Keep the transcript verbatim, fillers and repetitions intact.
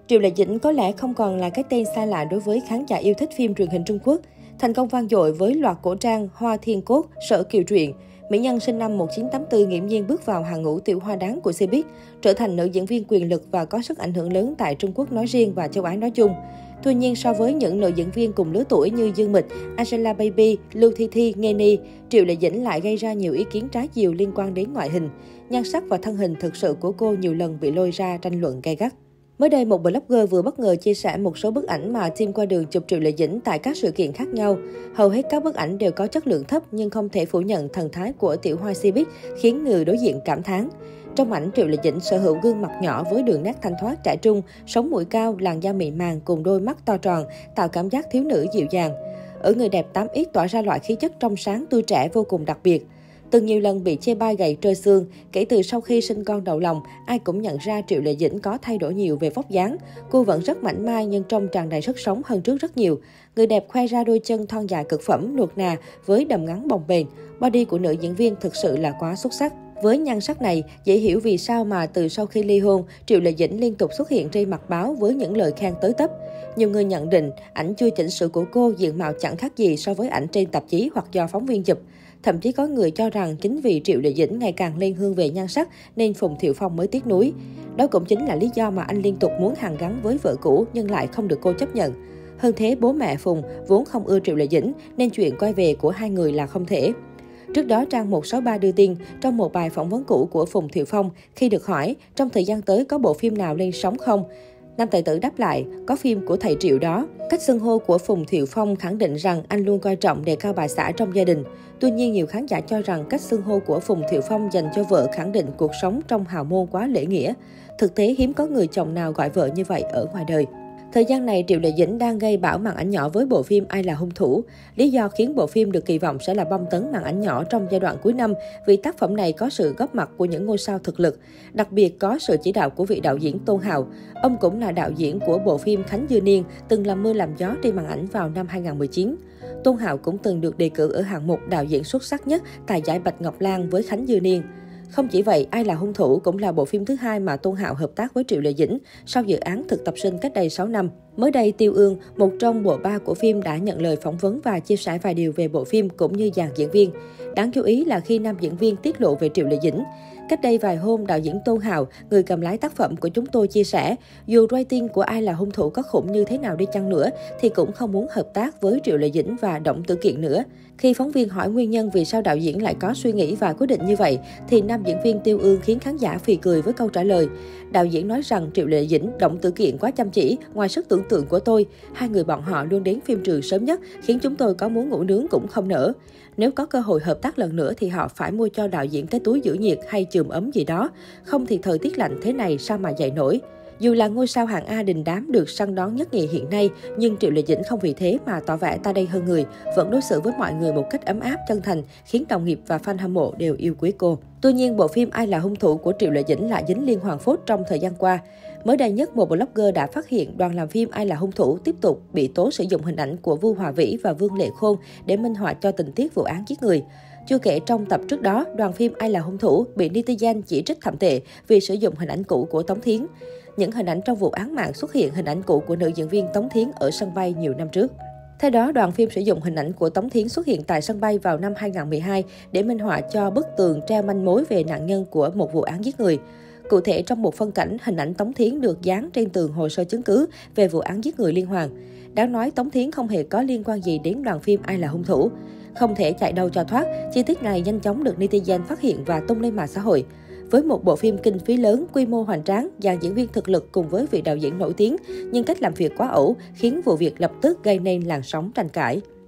Triệu Lệ Dĩnh có lẽ không còn là cái tên xa lạ đối với khán giả yêu thích phim truyền hình Trung Quốc. Thành công vang dội với loạt cổ trang Hoa Thiên Cốt, Sở Kiều Truyện, mỹ nhân sinh năm một nghìn chín trăm tám mươi tư nghiễm nhiên bước vào hàng ngũ tiểu hoa đáng của Cbiz, trở thành nữ diễn viên quyền lực và có sức ảnh hưởng lớn tại Trung Quốc nói riêng và châu Á nói chung. Tuy nhiên, so với những nữ diễn viên cùng lứa tuổi như Dương Mịch, Angelababy, Lưu Thi Thi, Nghê Ni, Triệu Lệ Dĩnh lại gây ra nhiều ý kiến trái chiều liên quan đến ngoại hình. Nhan sắc và thân hình thực sự của cô nhiều lần bị lôi ra tranh luận gay gắt. Mới đây, một blogger vừa bất ngờ chia sẻ một số bức ảnh mà team qua đường chụp Triệu Lệ Dĩnh tại các sự kiện khác nhau. Hầu hết các bức ảnh đều có chất lượng thấp nhưng không thể phủ nhận thần thái của tiểu hoa Cbiz khiến người đối diện cảm thán. Trong ảnh, Triệu Lệ Dĩnh sở hữu gương mặt nhỏ với đường nét thanh thoát trẻ trung, sống mũi cao, làn da mịn màng cùng đôi mắt to tròn, tạo cảm giác thiếu nữ dịu dàng. Ở người đẹp tám X tỏa ra loại khí chất trong sáng tươi trẻ vô cùng đặc biệt. Từng nhiều lần bị chê bai gầy trơ xương, kể từ sau khi sinh con đầu lòng, ai cũng nhận ra Triệu Lệ Dĩnh có thay đổi nhiều về vóc dáng. Cô vẫn rất mảnh mai nhưng trông tràn đầy sức sống hơn trước rất nhiều. Người đẹp khoe ra đôi chân thon dài cực phẩm, nuột nà với đầm ngắn bồng bềnh. Body của nữ diễn viên thực sự là quá xuất sắc. Với nhan sắc này, dễ hiểu vì sao mà từ sau khi ly hôn, Triệu Lệ Dĩnh liên tục xuất hiện trên mặt báo với những lời khen tới tấp. Nhiều người nhận định, ảnh chưa chỉnh sửa của cô diện mạo chẳng khác gì so với ảnh trên tạp chí hoặc do phóng viên chụp. Thậm chí có người cho rằng chính vì Triệu Lệ Dĩnh ngày càng lên hương về nhan sắc nên Phùng Thiệu Phong mới tiếc nuối. Đó cũng chính là lý do mà anh liên tục muốn hàn gắn với vợ cũ nhưng lại không được cô chấp nhận. Hơn thế, bố mẹ Phùng vốn không ưa Triệu Lệ Dĩnh nên chuyện quay về của hai người là không thể. Trước đó, trang một sáu ba đưa tin, trong một bài phỏng vấn cũ của Phùng Thiệu Phong, khi được hỏi trong thời gian tới có bộ phim nào lên sóng không, nam tài tử đáp lại, có phim của thầy Triệu đó. Cách xưng hô của Phùng Thiệu Phong khẳng định rằng anh luôn coi trọng đề cao bà xã trong gia đình. Tuy nhiên, nhiều khán giả cho rằng cách xưng hô của Phùng Thiệu Phong dành cho vợ khẳng định cuộc sống trong hào môn quá lễ nghĩa. Thực tế, hiếm có người chồng nào gọi vợ như vậy ở ngoài đời. Thời gian này, Triệu Lệ Dĩnh đang gây bão màn ảnh nhỏ với bộ phim Ai là hung thủ. Lý do khiến bộ phim được kỳ vọng sẽ là bom tấn màn ảnh nhỏ trong giai đoạn cuối năm vì tác phẩm này có sự góp mặt của những ngôi sao thực lực. Đặc biệt có sự chỉ đạo của vị đạo diễn Tôn Hào. Ông cũng là đạo diễn của bộ phim Khánh Dư Niên, từng làm mưa làm gió trên màn ảnh vào năm hai nghìn không trăm mười chín. Tôn Hào cũng từng được đề cử ở hạng mục đạo diễn xuất sắc nhất tại giải Bạch Ngọc Lan với Khánh Dư Niên. Không chỉ vậy, Ai là hung thủ cũng là bộ phim thứ hai mà Tôn Hào hợp tác với Triệu Lệ Dĩnh sau dự án Thực tập sinh cách đây sáu năm. Mới đây, Tiêu Ương, một trong bộ ba của phim đã nhận lời phỏng vấn và chia sẻ vài điều về bộ phim cũng như dàn diễn viên. Đáng chú ý là khi nam diễn viên tiết lộ về Triệu Lệ Dĩnh. Cách đây vài hôm, đạo diễn Tôn Hào, người cầm lái tác phẩm của chúng tôi chia sẻ, dù rating của Ai là hung thủ có khủng như thế nào đi chăng nữa, thì cũng không muốn hợp tác với Triệu Lệ Dĩnh và Đổng Tử Kiện nữa. Khi phóng viên hỏi nguyên nhân vì sao đạo diễn lại có suy nghĩ và quyết định như vậy, thì nam diễn viên Tiêu Ương khiến khán giả phì cười với câu trả lời. Đạo diễn nói rằng Triệu Lệ Dĩnh, Đổng Tử Kiện quá chăm chỉ, ngoài sức tưởng tượng của tôi. Hai người bọn họ luôn đến phim trường sớm nhất, khiến chúng tôi có muốn ngủ nướng cũng không nỡ. Nếu có cơ hội hợp tác lần nữa thì họ phải mua cho đạo diễn cái túi giữ nhiệt hay chườm ấm gì đó. Không thì thời tiết lạnh thế này sao mà dậy nổi. Dù là ngôi sao hạng A đình đám được săn đón nhất nhì hiện nay, nhưng Triệu Lệ Dĩnh không vì thế mà tỏ vẻ ta đây hơn người, vẫn đối xử với mọi người một cách ấm áp, chân thành, khiến đồng nghiệp và fan hâm mộ đều yêu quý cô. Tuy nhiên, bộ phim Ai là hung thủ của Triệu Lệ Dĩnh lại dính liên hoàn phốt trong thời gian qua. Mới đây nhất, một blogger đã phát hiện đoàn làm phim Ai là hung thủ tiếp tục bị tố sử dụng hình ảnh của Vu Hòa Vĩ và Vương Lệ Khôn để minh họa cho tình tiết vụ án giết người. Chưa kể trong tập trước đó, đoàn phim Ai là hung thủ bị netizen chỉ trích thậm tệ vì sử dụng hình ảnh cũ của Tống Thiến. Những hình ảnh trong vụ án mạng xuất hiện hình ảnh cũ của nữ diễn viên Tống Thiến ở sân bay nhiều năm trước. Theo đó, đoàn phim sử dụng hình ảnh của Tống Thiến xuất hiện tại sân bay vào năm hai nghìn không trăm mười hai để minh họa cho bức tường treo manh mối về nạn nhân của một vụ án giết người. Cụ thể, trong một phân cảnh, hình ảnh Tống Thiến được dán trên tường hồ sơ chứng cứ về vụ án giết người liên hoàn. Đáng nói, Tống Thiến không hề có liên quan gì đến đoàn phim Ai là hung thủ. Không thể chạy đâu cho thoát, chi tiết này nhanh chóng được netizen phát hiện và tung lên mạng xã hội. Với một bộ phim kinh phí lớn, quy mô hoành tráng, dàn diễn viên thực lực cùng với vị đạo diễn nổi tiếng, nhưng cách làm việc quá ẩu khiến vụ việc lập tức gây nên làn sóng tranh cãi.